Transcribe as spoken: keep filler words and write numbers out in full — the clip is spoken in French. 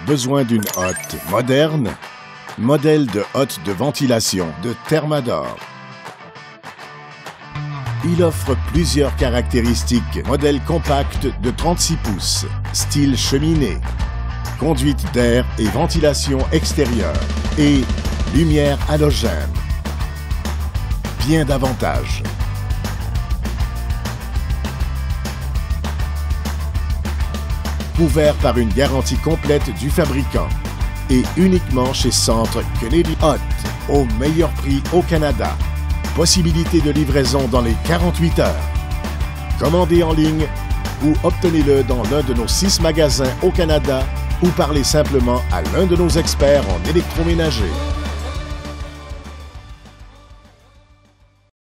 Besoin d'une hotte moderne? Modèle de hotte de ventilation de Thermador. Il offre plusieurs caractéristiques. Modèle compact de trente-six pouces, style cheminée, conduite d'air et ventilation extérieure et lumière halogène. Bien d'avantages. Couvert par une garantie complète du fabricant et uniquement chez Centre Kennedy Hot, au meilleur prix au Canada. Possibilité de livraison dans les quarante-huit heures. Commandez en ligne ou obtenez-le dans l'un de nos six magasins au Canada ou parlez simplement à l'un de nos experts en électroménager.